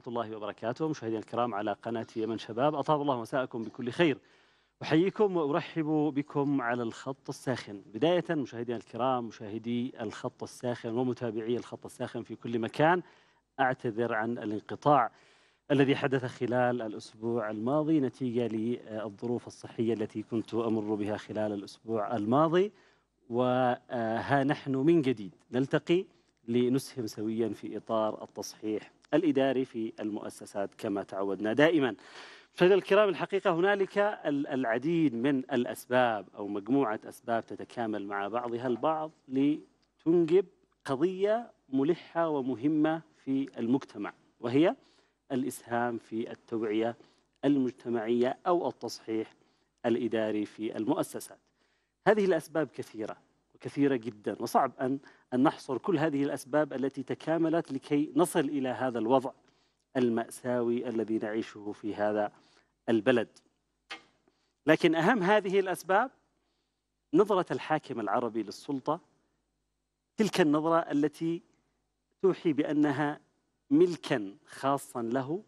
الله وبركاته. مشاهدينا الكرام على قناة يمن شباب، أطاب الله مساءكم بكل خير. أحييكم وأرحب بكم على الخط الساخن. بداية مشاهدينا الكرام، مشاهدي الخط الساخن ومتابعي الخط الساخن في كل مكان، أعتذر عن الانقطاع الذي حدث خلال الأسبوع الماضي نتيجة للظروف الصحية التي كنت أمر بها خلال الأسبوع الماضي. وها نحن من جديد نلتقي لنسهم سويا في إطار التصحيح الإداري في المؤسسات كما تعودنا دائما. مشاهدينا الكرام، الحقيقة هنالك العديد من الأسباب أو مجموعة أسباب تتكامل مع بعضها البعض لتنجب قضية ملحة ومهمة في المجتمع، وهي الإسهام في التوعية المجتمعية أو التصحيح الإداري في المؤسسات. هذه الأسباب كثيرة وكثيرة جدا، وصعب أن نحصر كل هذه الأسباب التي تكاملت لكي نصل إلى هذا الوضع المأساوي الذي نعيشه في هذا البلد. لكن أهم هذه الأسباب نظرة الحاكم العربي للسلطة، تلك النظرة التي توحي بأنها ملكا خاصا له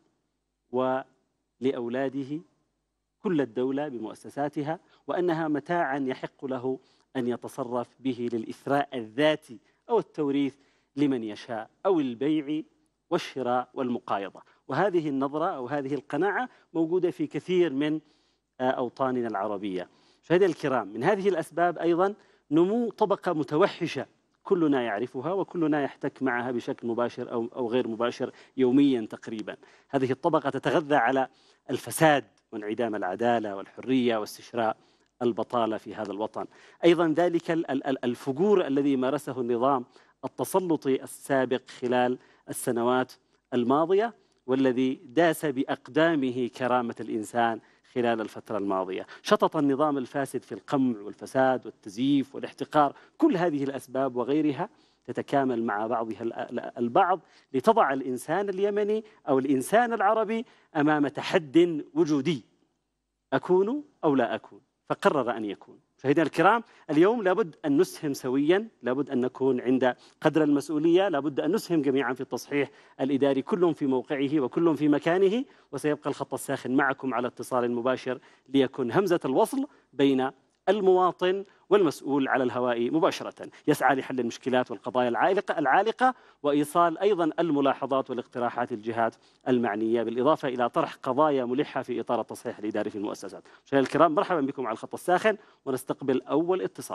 ولأولاده كل الدولة بمؤسساتها، وأنها متاعا يحق له أن يتصرف به للإثراء الذاتي أو التوريث لمن يشاء أو البيع والشراء والمقايضة. وهذه النظرة أو هذه القناعة موجودة في كثير من أوطاننا العربية. مشاهدينا الكرام، من هذه الأسباب أيضا نمو طبقة متوحشة كلنا يعرفها وكلنا يحتك معها بشكل مباشر أو غير مباشر يوميا تقريبا. هذه الطبقة تتغذى على الفساد وانعدام العدالة والحرية واستشراء البطالة في هذا الوطن. أيضا ذلك الفجور الذي مارسه النظام التسلطي السابق خلال السنوات الماضية، والذي داس بأقدامه كرامة الإنسان خلال الفترة الماضية. شطط النظام الفاسد في القمع والفساد والتزييف والاحتقار. كل هذه الأسباب وغيرها تتكامل مع بعضها البعض لتضع الإنسان اليمني أو الإنسان العربي أمام تحد وجودي: أكون أو لا أكون؟ فقرر أن يكون. مشاهدينا الكرام، اليوم لابد أن نسهم سويا، لابد أن نكون عند قدر المسؤولية، لابد أن نسهم جميعا في التصحيح الإداري، كل في موقعه وكل في مكانه. وسيبقى الخط الساخن معكم على اتصال مباشر ليكن همزة الوصل بين المواطن والمسؤول على الهواء مباشرة، يسعى لحل المشكلات والقضايا العالقة وإيصال أيضا الملاحظات والاقتراحات للجهات المعنية، بالإضافة إلى طرح قضايا ملحة في إطار التصحيح الإداري في المؤسسات. مشاهدينا الكرام، مرحبا بكم على الخط الساخن، ونستقبل أول اتصال.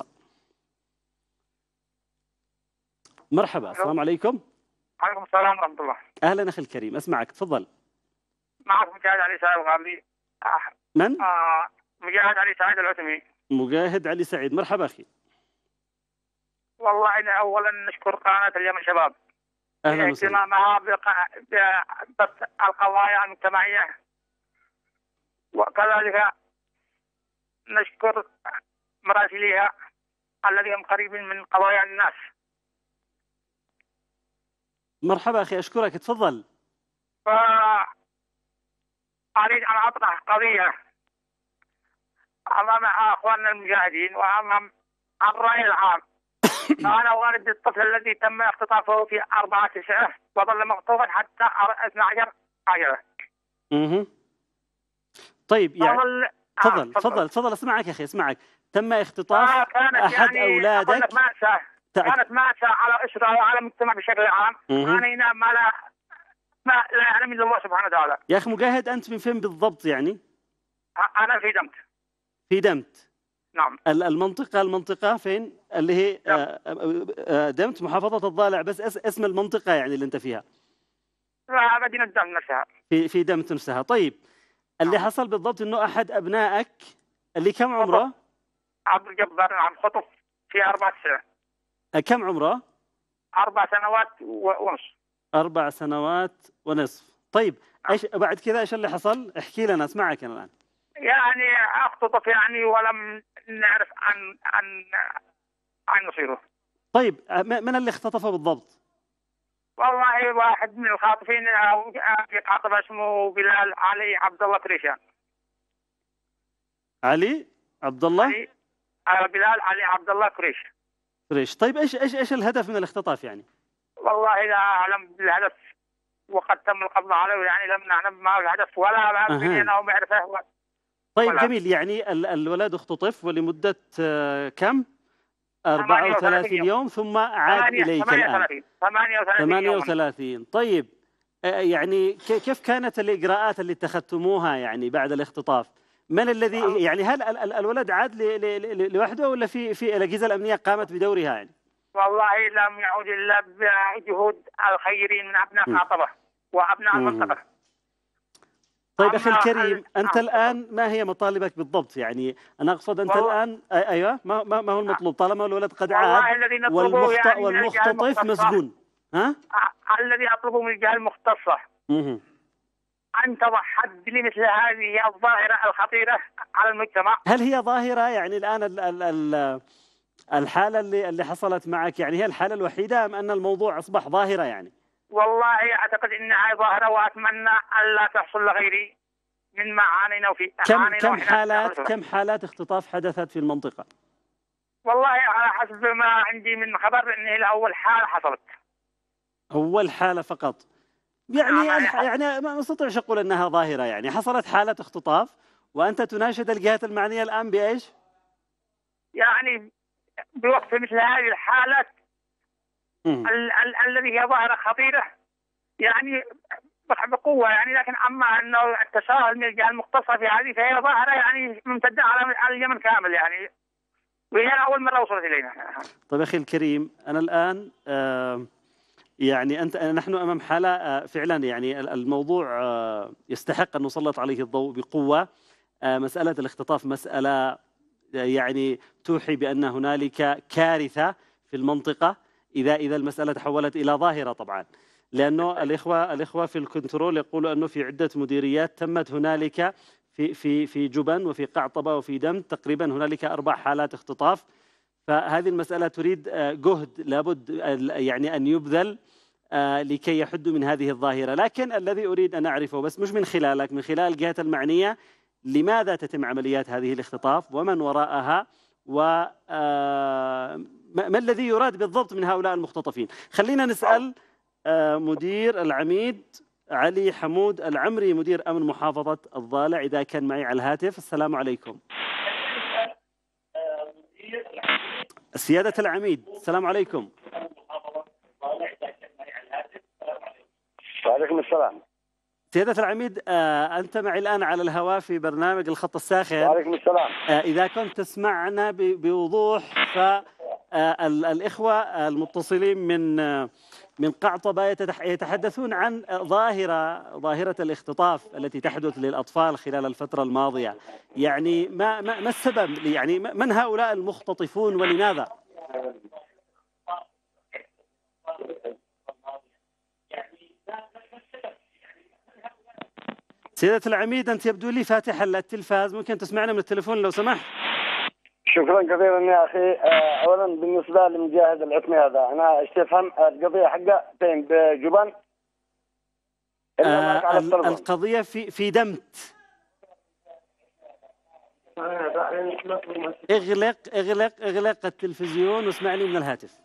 مرحبا، السلام عليكم. وعليكم السلام ورحمة الله. أهلا أخي الكريم، أسمعك، تفضل. معك مجاهد علي سعيد الغامدي. من؟ مجاهد علي سعيد العتمي. مجاهد علي سعيد، مرحبا أخي. والله إن أولا نشكر قناة اليمن شباب أهلا وسهلا اهتمامها ببث القضايا المجتمعية، وكذلك نشكر مراسليها الذين قريبين من قضايا الناس. مرحبا أخي، أشكرك، تفضل. أريد أن أطرح قضية أمام أخواننا المجاهدين وأمام الرأي العام. أنا والد الطفل الذي تم اختطافه في 4/9 وظل مخطوفا حتى 12/10. طيب يعني تفضل اسمعك أخي، اسمعك. تم اختطاف أحد أولادك. كانت مأساة على أسرة وعلى المجتمع بشكل عام. أنا ما لا يعلم إلا الله سبحانه وتعالى. يا أخي مجاهد، أنت من فين بالضبط يعني؟ أنا في دمت. في دمت؟ نعم. المنطقة فين؟ اللي هي دمت، محافظة الضالع، بس اسم المنطقة يعني اللي أنت فيها؟ مدينة دمت نفسها. في دمت نفسها. طيب، اللي حصل بالضبط إنه أحد أبنائك اللي كم عمره؟ عبد الجبار. نعم، خطف في 4/9. كم عمره؟ 4 سنوات ونص. 4 سنوات ونصف. طيب، ايش بعد كذا؟ ايش اللي حصل؟ احكي لنا، اسمعك انا الان. يعني اختطف يعني ولم نعرف عن مصيره. طيب، من اللي اختطفه بالضبط؟ والله واحد من الخاطفين خاطف اسمه بلال علي عبد الله كريشان. علي عبد الله؟ بلال علي عبد الله كريش. طيب، ايش الهدف من الاختطاف يعني؟ والله لا اعلم بالهدف، وقد تم القبض عليه، يعني لم نعلم ما هو الهدف ولا عارف منين أو معرفة. طيب جميل. يعني الولد اختطف ولمدة كم؟ 38 34 يوم. يوم ثم عاد إليك الآن. 38 يوما. 38. طيب يعني كيف كانت الإجراءات اللي اتخذتموها يعني بعد الاختطاف؟ من الذي يعني هل الولد عاد لوحده ولا في الأجهزة الأمنية قامت بدورها يعني؟ والله لم يعود إلا بجهود الخيرين من أبناء قعطبة وأبناء المنطقة. طيب أخي الكريم، أنت الآن ما هي مطالبك بالضبط؟ يعني أنا أقصد أنت الآن أيوة ما هو المطلوب طالما الولد قد عاد الذي نطلبه يعني والمختطف مسجون؟ ها؟ الذي أطلبه من الجهة المختصة أن توضح حد لمثل هذه الظاهرة الخطيرة على المجتمع. هل هي ظاهرة يعني الآن الحالة اللي حصلت معك يعني هي الحالة الوحيدة أم أن الموضوع أصبح ظاهرة يعني؟ والله أعتقد أنها ظاهرة، وأتمنى أن لا تحصل لغيري من ما عانينا فيه. كم حالات اختطاف حدثت في المنطقة؟ والله على حسب ما عندي من خبر أنه الأول حالة حصلت. أول حالة فقط؟ يعني ما استطيعش أقول أنها ظاهرة. يعني حصلت حالة اختطاف وأنت تناشد الجهات المعنية الآن بإيش؟ يعني بوقت مثل هذه الحالات الذي هي ظاهرة خطيرة يعني بقوة يعني، لكن أما أنه التساهل من الجهة المختصة في هذه فهي ظاهرة يعني ممتدة على اليمن كامل يعني، وهي أول مرة وصلت إلينا. طيب أخي الكريم، أنا الآن يعني نحن أمام حالة فعلا يعني الموضوع يستحق أن نسلط عليه الضوء بقوة. مسألة الاختطاف مسألة يعني توحي بأن هنالك كارثة في المنطقة إذا المسألة تحولت إلى ظاهرة طبعا، لأنه الإخوة في الكنترول يقولوا أنه في عدة مديريات تمت هنالك في جبن وفي قعطبة وفي دمت تقريبا هنالك 4 حالات اختطاف. فهذه المسألة تريد جهد لابد يعني أن يبذل لكي يحدوا من هذه الظاهرة. لكن الذي أريد أن أعرفه بس مش من خلالك، من خلال الجهات المعنية، لماذا تتم عمليات هذه الاختطاف ومن وراءها ما الذي يراد بالضبط من هؤلاء المختطفين؟ خلينا نسأل مدير العميد علي حمود العمري مدير أمن محافظة الضالع إذا كان معي على الهاتف. السلام عليكم. سيادة العميد السلام عليكم. وعليكم السلام. سيادة العميد أنت معي الآن على الهواء في برنامج الخط الساخن. وعليكم السلام. إذا كنت تسمعنا بوضوح، فالإخوة المتصلين من قعطبة يتحدثون عن ظاهرة الاختطاف التي تحدث للأطفال خلال الفترة الماضية. يعني ما السبب؟ يعني من هؤلاء المختطفون ولماذا؟ سيدة العميد أنت يبدو لي فاتح التلفاز، ممكن تسمعنا من التليفون لو سمحت؟ شكرا كثيرا يا أخي. أولا بالنسبة لمجاهد العتمي هذا أنا استفهم القضية حقه فين بجبن؟ القضية في دمت. اغلق التلفزيون واسمعني من الهاتف.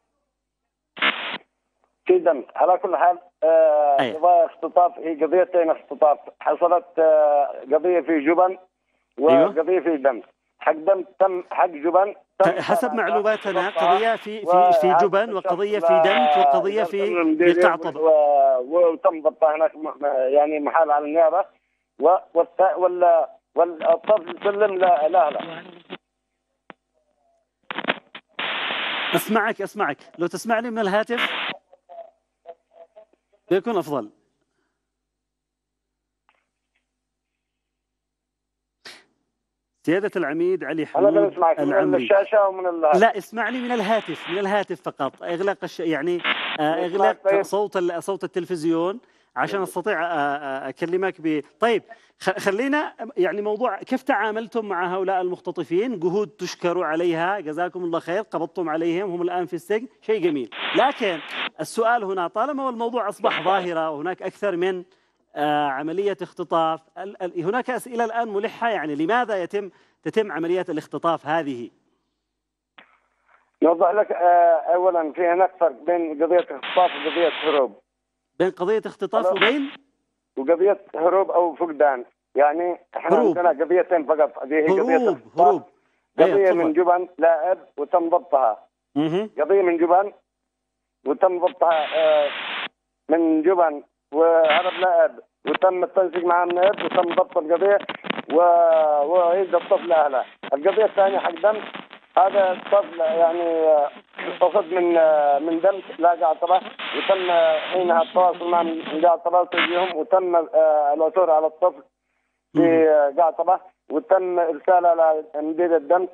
في دمت. على كل حال قضايا اختطاف هي قضيتين اختطاف حصلت. قضية في جبن وقضية في دمت. حق دمت تم، حق جبن حسب معلوماتنا قضية في جبن وقضية في دمت وقضية في قعطبة، وتم ضبطها هناك يعني محال على النيابة. والطفل سلم لأهله. أسمعك لو تسمعني من الهاتف بيكون أفضل. سيادة العميد علي حمود العمري. من الشاشة ومن الهاتف. لا اسمعني من الهاتف فقط. اغلق يعني اغلق صوت التلفزيون عشان استطيع اكلمك طيب خلينا يعني موضوع كيف تعاملتم مع هؤلاء المختطفين؟ جهود تشكروا عليها، جزاكم الله خير، قبضتم عليهم، هم الآن في السجن، شيء جميل. لكن السؤال هنا طالما الموضوع أصبح ظاهرة وهناك أكثر من عملية اختطاف، هناك أسئلة الآن ملحة، يعني لماذا تتم عمليات الاختطاف هذه؟ نوضح لك. أولا في هناك فرق بين قضية اختطاف وقضية هروب. بين قضية اختطاف وقضية هروب أو فقدان. يعني احنا هروب. عندنا قضيتين فقط، هذه هروب. قضية من جبن لاعب وتم ضبطها. قضية من جبن وتم ضبطها من جبن وهرب لاعب وتم التنسيق مع النائب وتم ضبط القضية وعيد الطفل لأهله. القضية الثانية حق دم، هذا الطفل يعني أخذ من دم لا قاعطرة، وتم حينها التواصل مع قاعطرة تجيهم، وتم العثور على الطفل في قاعطرة، وتم إرساله لمدير الدم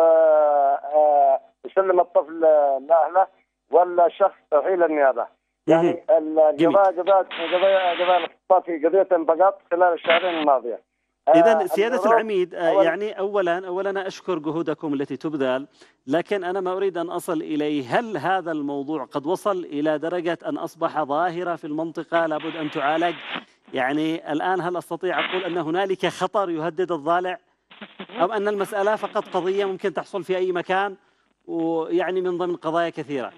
وسلم الطفل لأهله، والشخص ترحيل النيابة. يعني قضايا الاختطاف في قضيتين فقط خلال الشهرين الماضية. إذن سيادة العميد، يعني أولا أشكر جهودكم التي تبذل، لكن أنا ما أريد أن أصل إليه، هل هذا الموضوع قد وصل إلى درجة أن أصبح ظاهرة في المنطقة لابد أن تعالج؟ يعني الآن هل أستطيع أقول أن هنالك خطر يهدد الضالع، أو أن المسألة فقط قضية ممكن تحصل في أي مكان ويعني من ضمن قضايا كثيرة؟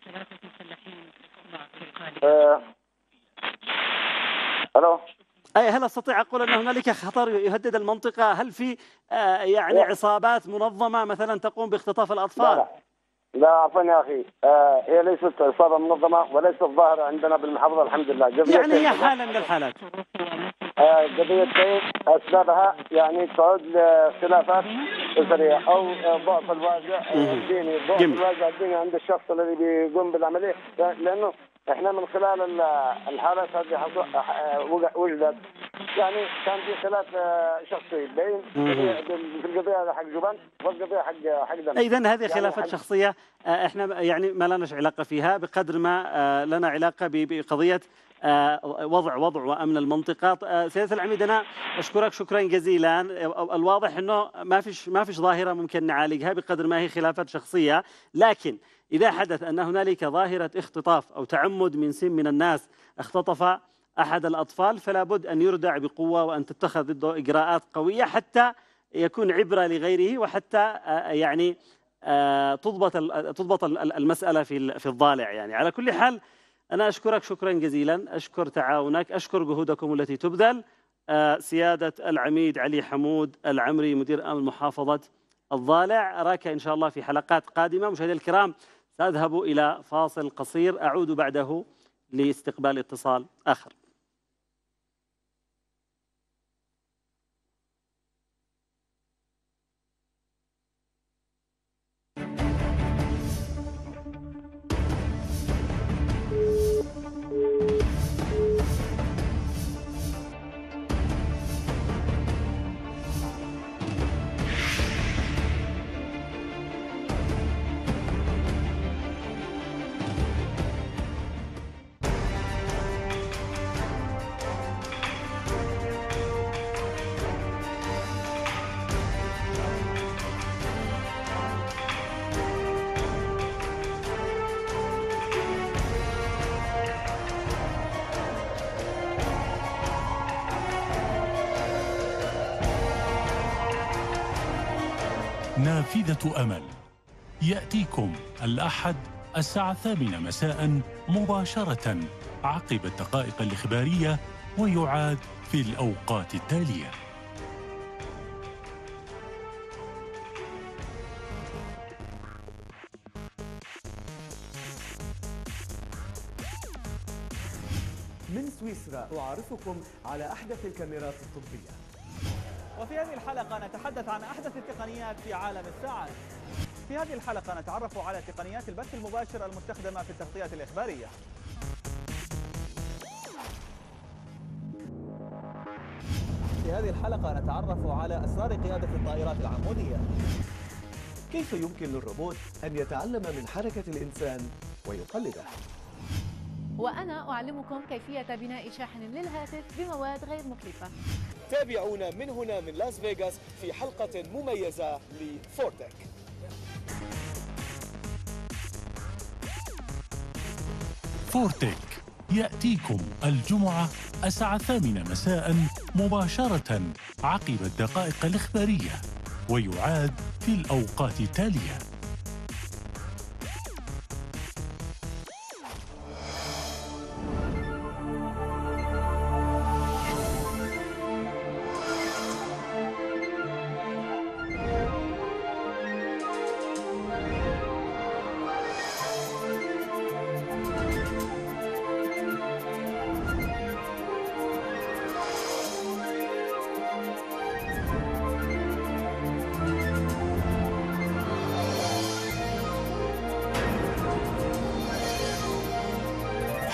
ألو. هل أستطيع أقول أن هنالك خطر يهدد المنطقة؟ هل في يعني عصابات منظمة مثلا تقوم باختطاف الأطفال؟ لا عفوا يا أخي، هي ليست عصابة منظمة وليست ظاهرة عندنا بالمحافظة الحمد لله. يعني هي حالة من الحالات. قضيتين أسبابها يعني تعود لخلافات أسرية أو ضعف الواقع الديني، ضعف الواقع الديني عند الشخص الذي بيقوم بالعملية، لأنه احنا من خلال الحالات هذه وجدت يعني كان في خلاف شخصي بين في القضيه حق جبن والقضيه حق دم. اذا هذه خلافات شخصيه احنا يعني ما لناش علاقه فيها بقدر ما لنا علاقه بقضيه وضع وامن المنطقه. سياده العميد انا اشكرك شكرا جزيلا. الواضح انه ما فيش ظاهره ممكن نعالجها بقدر ما هي خلافات شخصيه، لكن إذا حدث أن هنالك ظاهرة اختطاف أو تعمد من الناس اختطف أحد الأطفال، فلا بد أن يردع بقوة وأن تتخذ ضده إجراءات قوية حتى يكون عبرة لغيره، وحتى يعني تضبط المسألة في الضالع. يعني على كل حال أنا أشكرك شكرا جزيلا، أشكر تعاونك، أشكر جهودكم التي تبذل. سيادة العميد علي حمود العمري مدير أمن محافظة الضالع، أراك إن شاء الله في حلقات قادمة. مشاهدينا الكرام، سأذهب إلى فاصل قصير، أعود بعده لاستقبال اتصال آخر. نافذة أمل يأتيكم الأحد الساعة 8 مساء مباشرة عقب الدقائق الإخبارية، ويعاد في الأوقات التالية. من سويسرا أعرفكم على أحدث الكاميرات الطبية. وفي هذه الحلقة نتحدث عن أحدث التقنيات في عالم الساعات. في هذه الحلقة نتعرف على تقنيات البث المباشر المستخدمة في التغطية الإخبارية. في هذه الحلقة نتعرف على أسرار قيادة الطائرات العمودية. كيف يمكن للروبوت أن يتعلم من حركة الإنسان ويقلده؟ وأنا أعلمكم كيفية بناء شاحن للهاتف بمواد غير مكلفة. تابعونا من هنا من لاس فيغاس في حلقة مميزة لفورتك. فورتك يأتيكم الجمعة الساعة 8 مساء مباشرة عقب الدقائق الإخبارية، ويعاد في الأوقات التالية.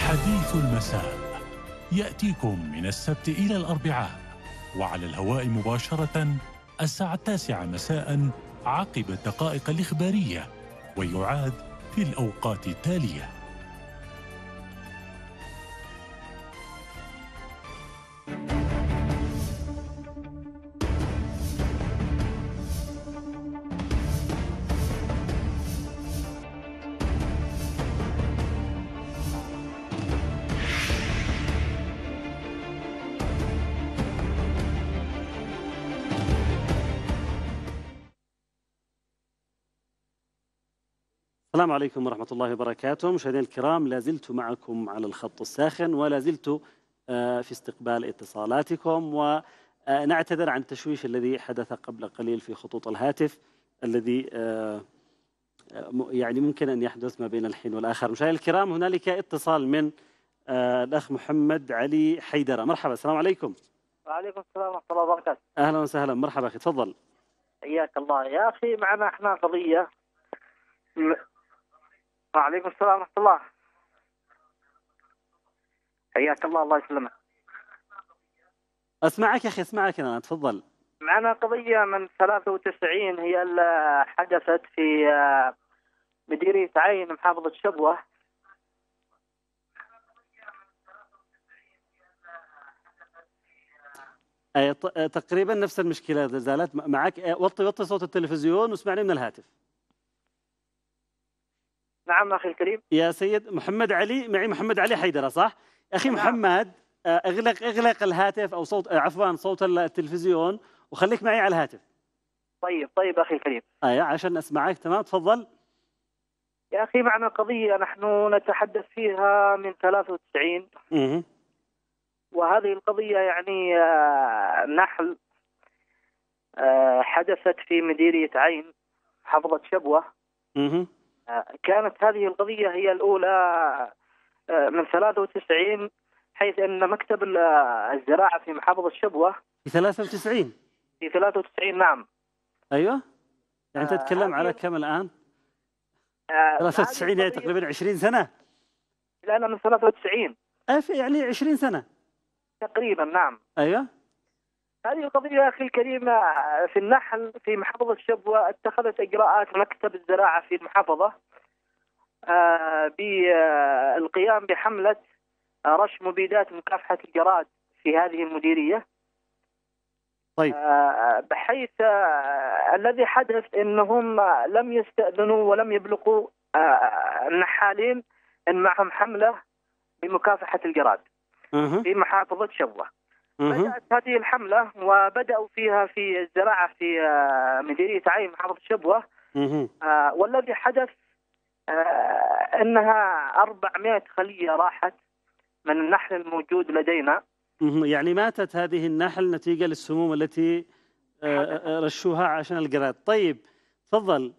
حديث المساء يأتيكم من السبت إلى الأربعاء، وعلى الهواء مباشرة الساعة 9 مساء عقب الدقائق الإخبارية، ويعاد في الأوقات التالية. السلام عليكم ورحمة الله وبركاته. مشاهدينا الكرام، لا زلت معكم على الخط الساخن، ولا زلت في استقبال اتصالاتكم، ونعتذر عن التشويش الذي حدث قبل قليل في خطوط الهاتف الذي يعني ممكن أن يحدث ما بين الحين والآخر. مشاهدينا الكرام، هنالك اتصال من الأخ محمد علي حيدرة. مرحبا، السلام عليكم. وعليكم السلام ورحمة الله وبركاته. أهلا وسهلا، مرحبا أخي، تفضل. حياك الله يا أخي. معنا احنا قضية وعليكم السلام ورحمة الله. حياك الله، الله يسلمك. أسمعك يا أخي، أسمعك أنا، تفضل. معنا قضية من 93 هي اللي حدثت في مديرية عين محافظة شبوة. تقريبا نفس المشكلة زالت معك. وطي صوت التلفزيون واسمعني من الهاتف. نعم أخي الكريم. يا سيد محمد علي، معي محمد علي حيدرة، صح؟ أخي نعم. محمد، اغلق الهاتف أو صوت، عفوا صوت التلفزيون، وخليك معي على الهاتف. طيب أخي الكريم. عشان أسمعك. تمام، تفضل. يا أخي معنا قضية نحن نتحدث فيها من 93. وهذه القضية يعني نحل حدثت في مديرية عين محافظة شبوة. كانت هذه القضية هي الأولى من 93، حيث أن مكتب الزراعة في محافظة شبوة في 93. في 93 نعم. أيوة، يعني تتكلم على كم الآن؟ 93 يعني تقريبا 20 سنة. لا، من 93. يعني 20 سنة تقريبا. نعم. أيوة. هذه القضية أخي الكريم في النحل في محافظة شبوة اتخذت إجراءات مكتب الزراعة في المحافظة بالقيام بحملة رش مبيدات مكافحة الجراد في هذه المديرية. طيب. بحيث الذي حدث أنهم لم يستأذنوا ولم يبلغوا النحالين أن معهم حملة بمكافحة الجراد في محافظة شبوة. بدأت هذه الحملة وبدأوا فيها في الزراعة في مديرية عين محافظة شبوة. والذي حدث أنها 400 خلية راحت من النحل الموجود لدينا. يعني ماتت هذه النحل نتيجة للسموم التي رشوها عشان الجراد. طيب تفضل.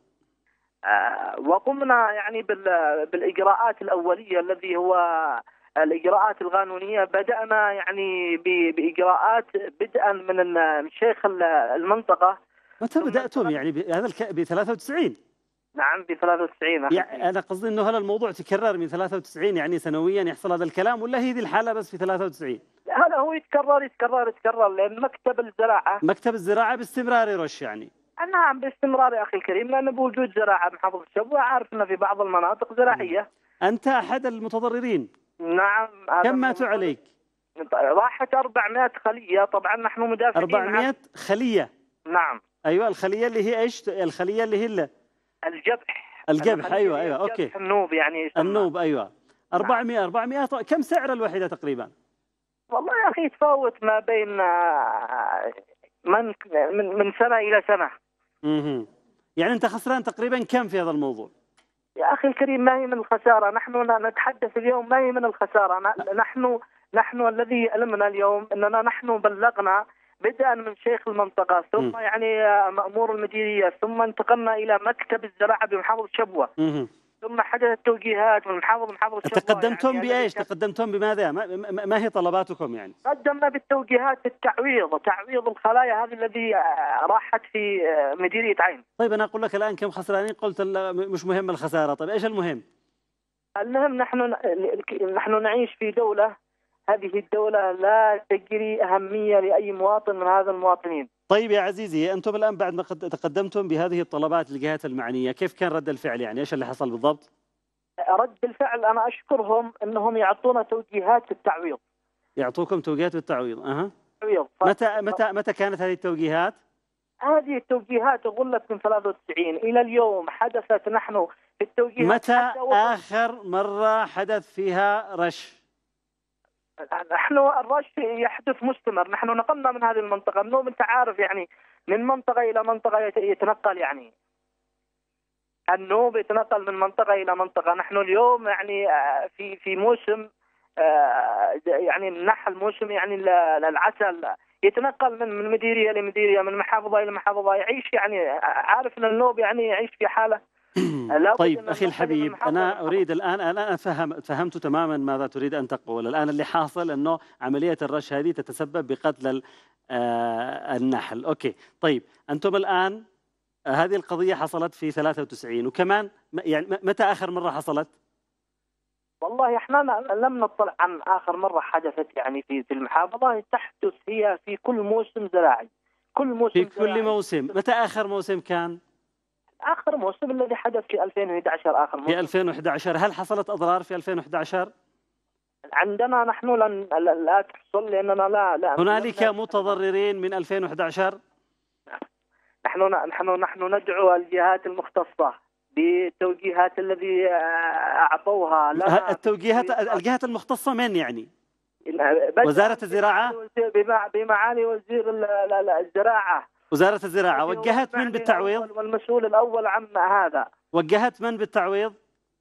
وقمنا يعني بالإجراءات الأولية الذي هو الإجراءات القانونية. بدأنا يعني بإجراءات بدءا من شيخ المنطقة. متى بدأتم يعني هذا ب 93؟ نعم ب 93. يعني أنا قصدي إنه هل الموضوع تكرر من 93 يعني سنويا يحصل هذا الكلام، ولا هي ذي الحالة بس في 93؟ هذا هو يتكرر لأن مكتب الزراعة باستمرار يرش يعني. نعم باستمرار يا أخي الكريم، لأن بوجود زراعة محافظة شبوة عارف أن في بعض المناطق زراعية. أنت أحد المتضررين؟ نعم. كم ماتوا عليك؟ راحت 400 خلية. طبعا نحن مدافعين 400 خلية. نعم. أيوة، الخلية اللي هي إيش؟ الخلية اللي هي الجبح. أيوة أوكي. النوب يعني يسمى. النوب أيوة. 400 كم سعر الوحدة تقريبا؟ والله يا أخي يتفاوت ما بين من سنة إلى سنة. يعني أنت خسران تقريبا كم في هذا الموضوع؟ يا أخي الكريم ما هي من الخسارة، نحن نتحدث اليوم ما هي من الخسارة. نحن الذي يألمنا اليوم أننا نحن بلغنا بدءا من شيخ المنطقة، ثم يعني مأمور المديرية، ثم انتقلنا إلى مكتب الزراعة بمحافظة شبوة، ثم حدثت توجيهات من محافظة شبوة. تقدمتم يعني بإيش؟ تقدمتم بماذا؟ ما هي طلباتكم يعني؟ قدمنا بالتوجيهات تعويض الخلايا هذه الذي راحت في مديرية عين. طيب أنا أقول لك الآن كم خسرانين، قلت مش مهم الخسارة. طيب إيش المهم؟ المهم نحن نعيش في دولة، هذه الدولة لا تجري أهمية لأي مواطن من هذا المواطنين. طيب يا عزيزي، أنتم الآن بعد ما تقدمتم بهذه الطلبات للجهات المعنية، كيف كان رد الفعل؟ يعني إيش اللي حصل بالضبط؟ رد الفعل أنا أشكرهم أنهم يعطونا توجيهات في التعويض. يعطوكم توجيهات بالتعويض. تعويض. متى كانت هذه التوجيهات؟ هذه التوجيهات غلت من 93 إلى اليوم. حدثت نحن في التوجيهات. متى آخر مرة حدث فيها رش؟ نحن الرش يحدث مستمر. نحن نقلنا من هذه المنطقة، النوب أنت عارف يعني من منطقة إلى منطقة يتنقل، يعني النوب يتنقل من منطقة إلى منطقة. نحن اليوم يعني في موسم يعني النحل، موسم يعني العسل يتنقل من مديرية لمديرية، من محافظة إلى محافظة، يعيش يعني عارف أن النوب يعني يعيش في حالة. طيب أخي الحبيب، أنا أريد الآن فهمت تماما ماذا تريد أن تقول. الآن اللي حاصل أنه عملية الرش هذه تتسبب بقتل النحل. أوكي، طيب أنتم الآن هذه القضية حصلت في 93، وكمان يعني متى آخر مرة حصلت؟ والله احنا لم نطلع عن آخر مرة حدثت يعني في المحافظة. تحدث هي في كل موسم زراعي، كل موسم في كل زراعي. موسم. متى آخر موسم كان؟ آخر موسم الذي حدث في 2011. آخر موسم في 2011. هل حصلت أضرار في 2011؟ عندنا نحن لا تحصل، لأننا لا هنالك متضررين من 2011. نحن ندعو الجهات المختصة بالتوجيهات الذي أعطوها لنا. الجهات المختصة من يعني؟ وزارة الزراعة؟ بمعالي وزير الزراعة. وزارة الزراعة وجهت من بالتعويض؟ والمسؤول الأول عن هذا. وجهت من بالتعويض؟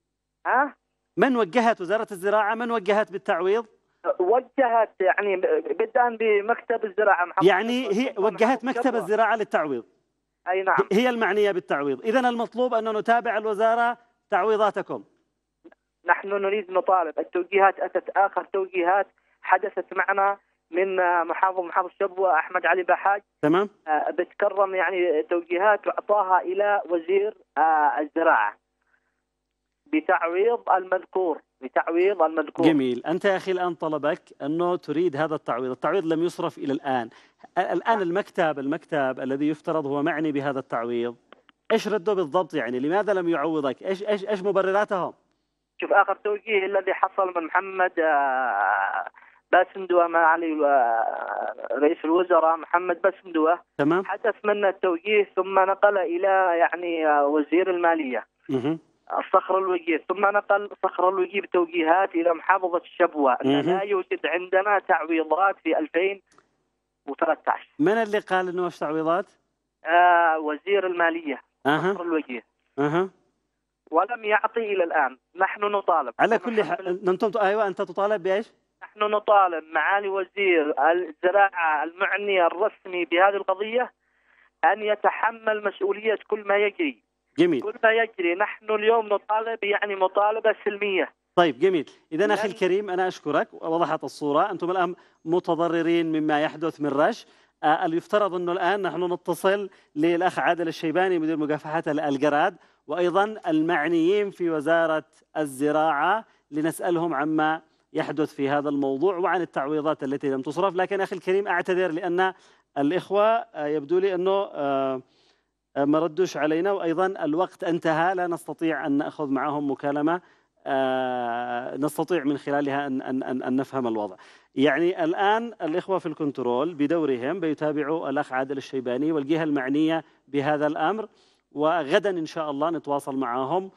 من وجهت؟ وزارة الزراعة من وجهت بالتعويض؟ وجهت يعني بدءا بمكتب الزراعة. يعني هي وجهت مكتب الزراعة للتعويض. أي نعم. هي المعنية بالتعويض. إذن المطلوب أن نتابع الوزارة تعويضاتكم. نحن نريد نطالب. التوجيهات أتت، آخر توجيهات حدثت معنا من محافظ شبوة أحمد علي بحاج. تمام. بتكرم يعني توجيهات وأعطاها إلى وزير الزراعة بتعويض المذكور. جميل. أنت يا أخي الآن طلبك أنه تريد هذا التعويض. التعويض لم يصرف إلى الآن. المكتب الذي يفترض هو معني بهذا التعويض، إيش ردوا بالضبط؟ يعني لماذا لم يعوضك؟ إيش مبرراتهم؟ شوف، آخر توجيه الذي حصل من محمد باسندوة معالي رئيس الوزراء محمد باسندوة. تمام. حدث منا التوجيه ثم نقل إلى يعني وزير المالية صخر الوجيه، ثم نقل صخر الوجيه بتوجيهات إلى محافظة الشبوة أن لا يوجد عندنا تعويضات في 2013. من اللي قال إنه مش تعويضات؟ وزير المالية صخر الوجيه. ولم يعطي إلى الآن. نحن نطالب على كل حال. أيوة، أنت تطالب بإيش؟ نحن نطالب معالي وزير الزراعة المعني الرسمي بهذه القضية أن يتحمل مسؤولية كل ما يجري. جميل. كل ما يجري. نحن اليوم نطالب يعني مطالبة سلمية. طيب جميل. إذن أخي الكريم أنا أشكرك، وضحت الصورة. أنتم الآن متضررين مما يحدث من رش. يفترض أنه الآن نحن نتصل للأخ عادل الشيباني مدير مكافحة الجراد، وأيضا المعنيين في وزارة الزراعة، لنسألهم عما يحدث في هذا الموضوع وعن التعويضات التي لم تصرف. لكن أخي الكريم أعتذر لأن الإخوة يبدو لي أنه ما ردوش علينا، وأيضا الوقت انتهى، لا نستطيع أن نأخذ معهم مكالمة نستطيع من خلالها أن نفهم الوضع. يعني الآن الإخوة في الكنترول بدورهم بيتابعوا الأخ عادل الشيباني والجهة المعنية بهذا الأمر، وغدا إن شاء الله نتواصل معهم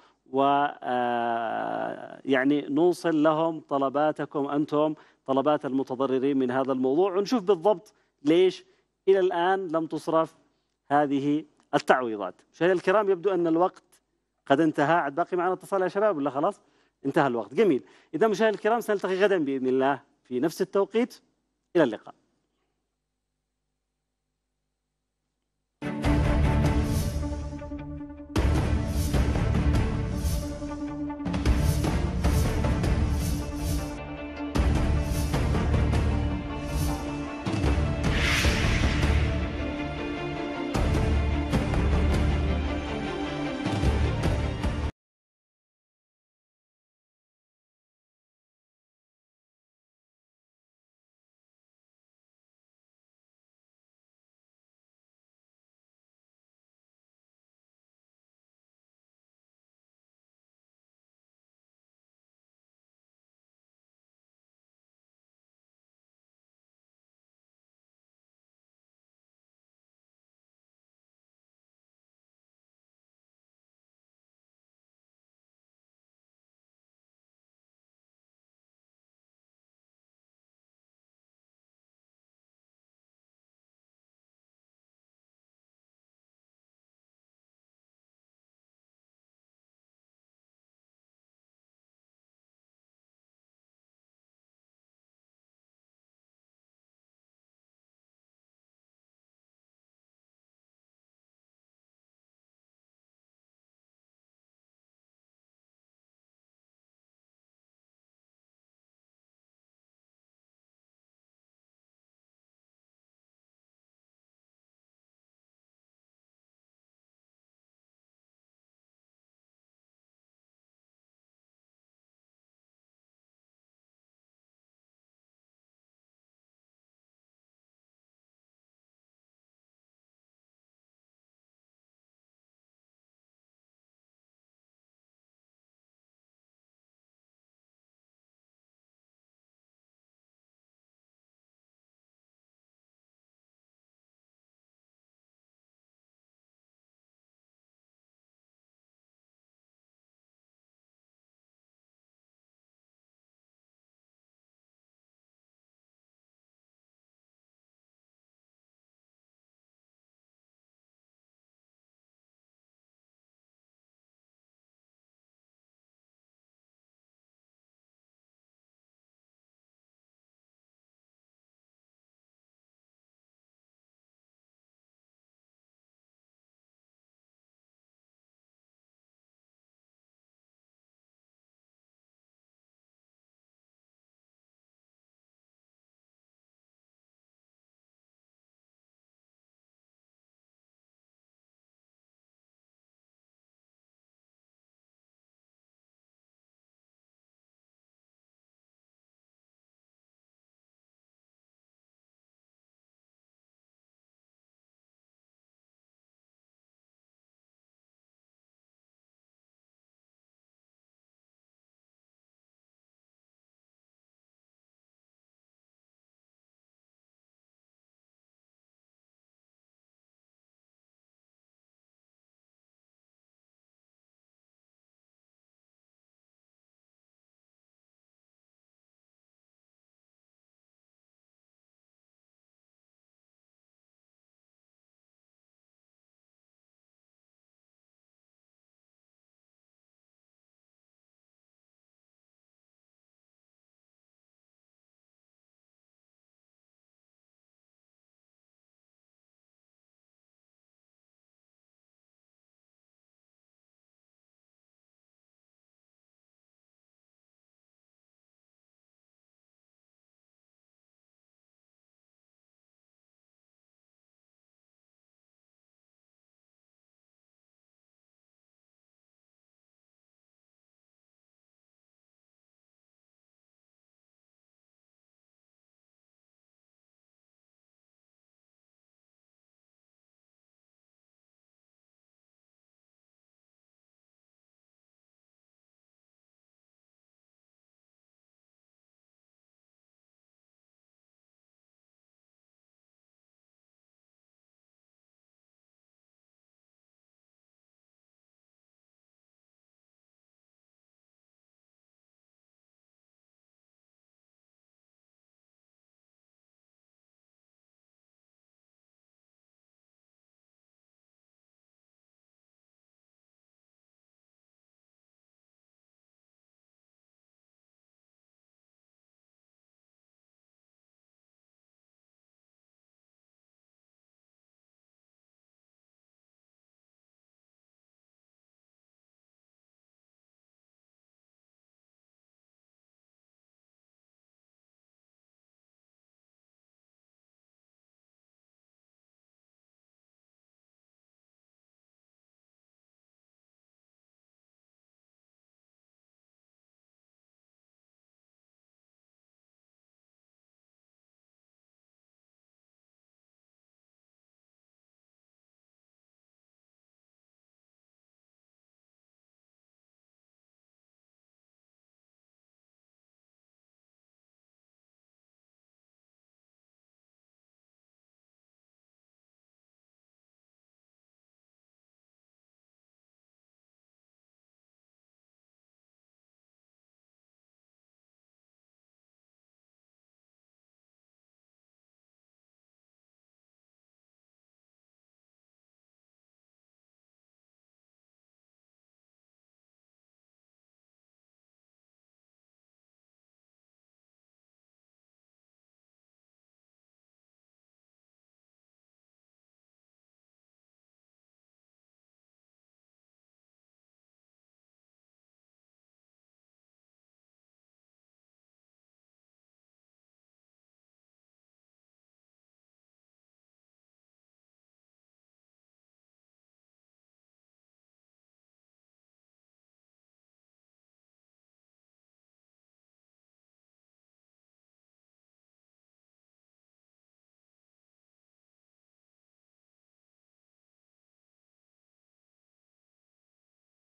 يعني نوصل لهم طلباتكم أنتم، طلبات المتضررين من هذا الموضوع، ونشوف بالضبط ليش إلى الآن لم تصرف هذه التعويضات. مشاهدينا الكرام، يبدو أن الوقت قد انتهى. عاد باقي معنا اتصال يا شباب ولا خلاص انتهى الوقت؟ جميل. إذا مشاهدينا الكرام سنلتقي غدا بإذن الله في نفس التوقيت. إلى اللقاء.